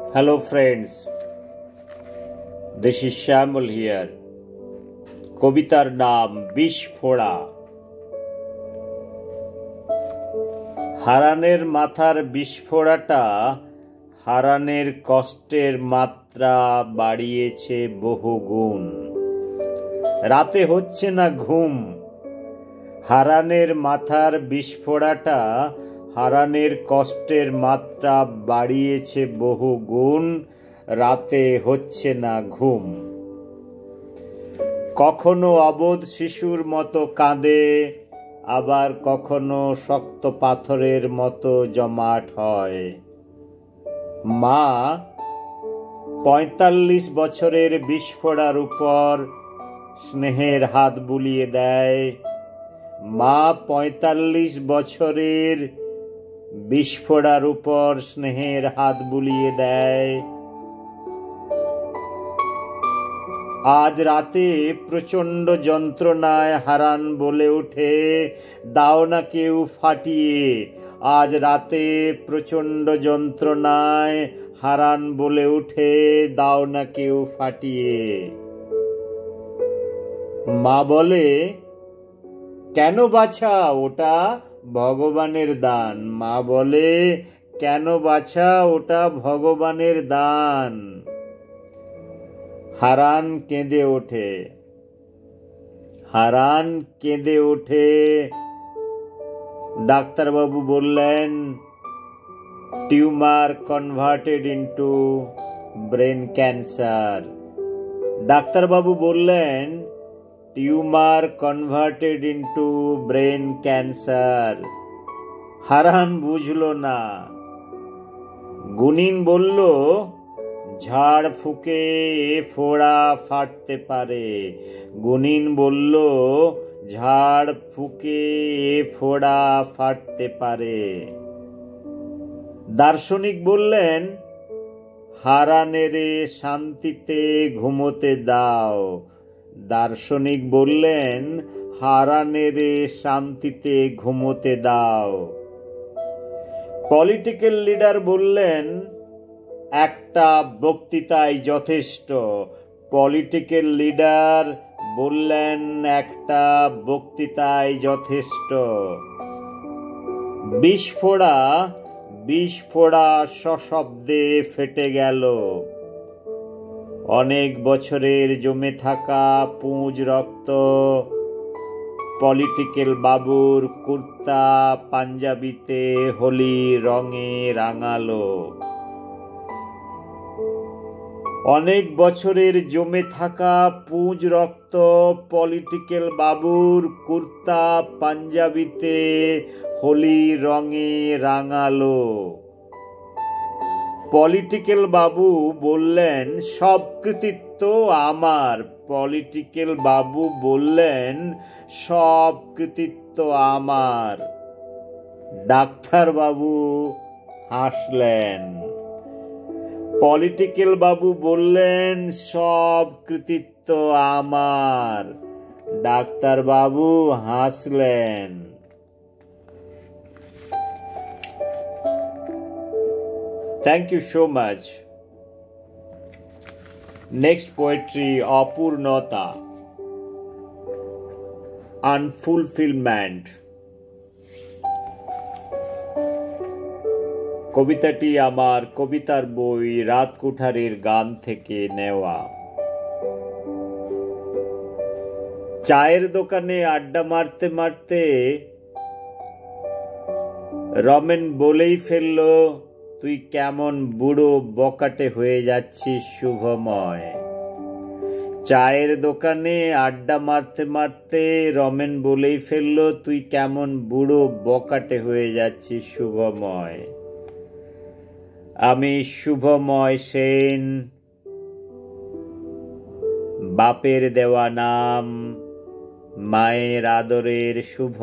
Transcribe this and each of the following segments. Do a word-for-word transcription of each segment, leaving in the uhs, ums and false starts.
Hello friends, this is Shyamul here. কবিতার নাম বিস্ফোরা। হারানের মাথার বিস্ফোরাটা হারানের কষ্টের মাত্রা বাড়িয়েছে বহুগুণ। রাতে হচ্ছে না ঘুম। হারানের মাথার বিস্ফোরাটা হারানের কষ্টের মাত্রা বাড়িয়েছে বহুগুণ। রাতে হচ্ছে না ঘুম। কখনো অবোধ শিশুর মতো কাঁদে, আবার কখনো শক্ত পাথরের মতো জমাট হয়। মা পঁয়তাল্লিশ বছরের বিস্ফোরার উপর স্নেহের হাত বুলিয়ে দেয়। মা পঁয়তাল্লিশ বছরের বিস্ফোরার উপর স্নেহের হাত বুলিয়ে দেয়। আজ রাতে প্রচণ্ড যন্ত্রণায় হারান বলে ওঠে, দাও না কেউ ফাটিয়ে। আজ রাতে প্রচণ্ড যন্ত্রণায় হারান বলে ওঠে, দাও না কেউ ফাটিয়ে। মা বলে, কেন বাছা, ওটা ভগবানের দান। মা বলে, কেন বাছা, ওটা ভগবানের দান। হারান কেঁদে ওঠে। হারান কেঁদে ওঠে। ডাক্তারবাবু বললেন, tumour converted into brain cancer. ডাক্তারবাবু বললেন, tumour converted into brain cancer. Haran বুঝলো না। গুনিন বলল, ঝাড় ফুঁকে এ ফোড়া ফাটতে পারে। গুনিন বলল, ঝাড় ফুঁকে এ ফোড়া ফাটতে পারে। দার্শনিক বললেন, হারানেরে শান্তিতে ঘুমোতে দাও। দার্শনিক বললেন, হারানেরে শান্তিতে ঘুমোতে দাও। পলিটিক্যাল লিডার বললেন, একটা বক্তৃতাই যথেষ্ট। পলিটিক্যাল লিডার বললেন, একটা বক্তৃতাই যথেষ্ট। বিস্ফোরা বিস্ফোরা সশব্দে ফেটে গেল। অনেক বছরের জমে থাকা পুঁজ রক্ত পলিটিক্যাল বাবুর কুর্তা পাঞ্জাবিতে হোলি রঙে রাঙালো। অনেক বছরের জমে থাকা পুঁজ রক্ত পলিটিক্যাল বাবুর কুর্তা পাঞ্জাবিতে হোলি রঙে রাঙালো। পলিটিক্যাল বাবু বললেন, সব কৃতিত্ব আমার। পলিটিক্যাল বাবু বললেন, সব কৃতিত্ব আমার। ডাক্তার বাবু হাসলেন। পলিটিক্যাল বাবু বললেন, সব কৃতিত্ব আমার। ডাক্তার বাবু হাসলেন। Thank you so much. Next poetry, Apurnata, Unfulfillment. কবিতাটি আমার কবিতার বই রাত কুঠারের গান থেকে নেওয়া। চায়ের দোকানে আড্ডা মারতে মারতে রমেন বলেই ফেলল, তুই কেমন বুড়ো বকাটে হয়ে যাচ্ছিস শুভময়। চায়ের দোকানে আড্ডা মারতে মারতে রমেন বলেই ফেলল, তুই কেমন বুড়ো বকাটে হয়ে যাচ্ছিস শুভময়। আমি শুভময় সেন, বাপের দেওয়া নাম, মায়ের আদরের শুভ।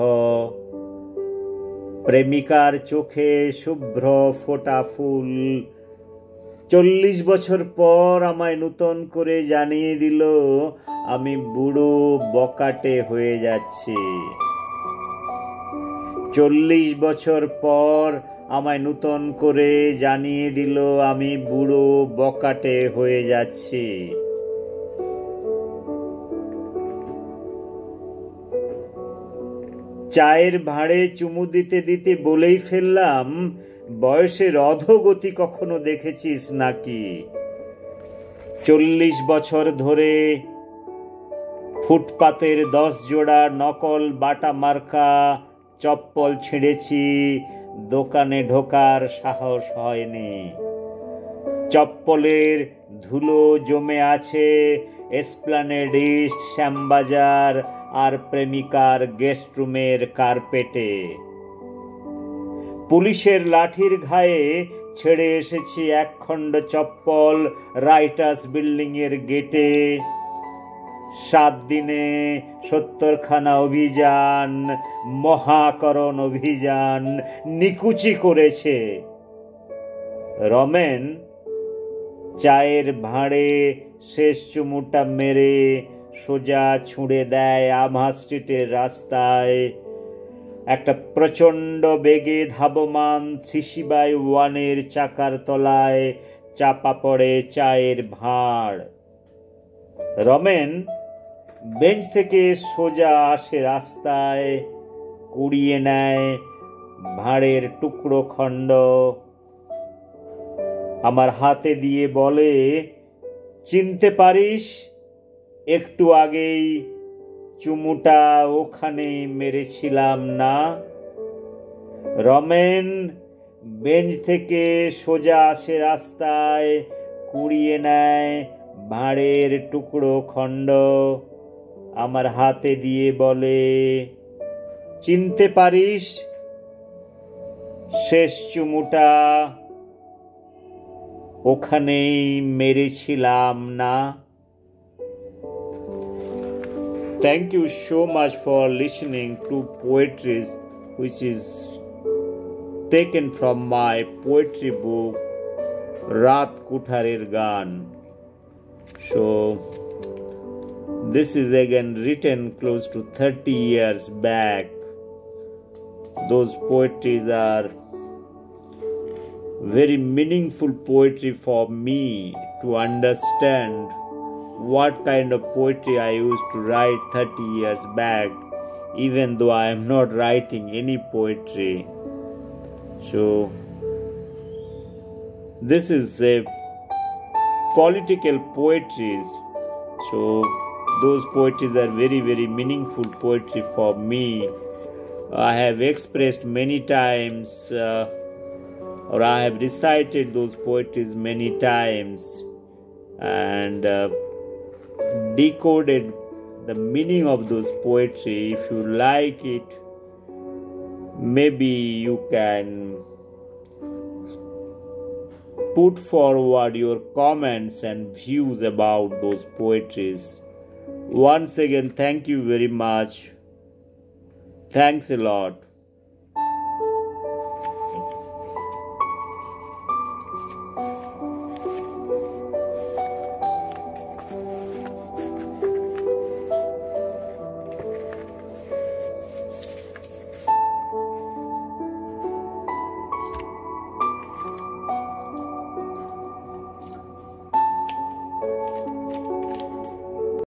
প্রেমিকার চোখে শুভ্র ফোটা ফুল। চল্লিশ বছর পর আমায় নূতন করে জানিয়ে দিল, আমি বুড়ো বকাটে হয়ে যাচ্ছি। চল্লিশ বছর পর আমায় নূতন করে জানিয়ে দিল আমি বুড়ো বকাটে হয়ে যাচ্ছি। চায়ের ভাঁড়ে চুমু দিতে দিতে বলেই ফেললাম, বয়সের অধোগতি কখনো দেখেছিস নাকি? চল্লিশ বছর ধরে ফুটপাতের দশ জোড়া নকল বাটা মার্কা চপ্পল ছিঁড়েছি, দোকানে ঢোকার সাহস হয়নি। চপ্পলের ধুলো জমে আছে এসপ্ল্যানেড ইস্ট, শ্যামবাজার আর প্রেমিকার গেস্ট রুমের কার্পেটে। পুলিশের লাঠির ঘায়ে ছেড়ে এসেছি একখণ্ড চপ্পল রাইটার্স বিল্ডিং এর গেটে। সাত দিনে সত্তরখানা অভিযান, মহাকরণ অভিযান নিকুচি করেছে। রমেন চায়ের ভাঁড়ে শেষ চুমুটা মেরে সোজা ছুঁড়ে দেয় আমহা স্ট্রিটের রাস্তায়। একটা প্রচণ্ড বেগে ধাবমান থ্রিসি বাই ওয়ানের চাকার তলায় চাপা পড়ে চায়ের ভাঁড়। রমেন বেঞ্চ থেকে সোজা আসে রাস্তায়, কুড়িয়ে নেয় ভাঁড়ের টুকরো খণ্ড, আমার হাতে দিয়ে বলে, চিনতে পারিস? একটু আগেই চুমুটা ওখানেই মেরেছিলাম না? রমেন বেঞ্চ থেকে সোজা আসে রাস্তায়, কুড়িয়ে নেয় ভাঁড়ের টুকরো খণ্ড, আমার হাতে দিয়ে বলে, চিনতে পারিস? শেষ চুমুটা ওখানেই মেরেছিলাম না? Thank you so much for listening to poetry which is taken from my poetry book Raat Kutharer Gaan. So this is again written close to thirty years back. Those poetries are very meaningful poetry for me to understand what kind of poetry I used to write thirty years back, even though I am not writing any poetry. So this is a political poetries. So those poetries are very very meaningful poetry for me. I have expressed many times uh, or I have recited those poetries many times and uh, decoded the meaning of those poetry. If you like it, maybe you can put forward your comments and views about those poetries. Once again, thank you very much. Thanks a lot.